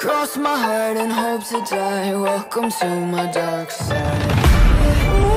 Cross my heart and hope to die. Welcome to my dark side.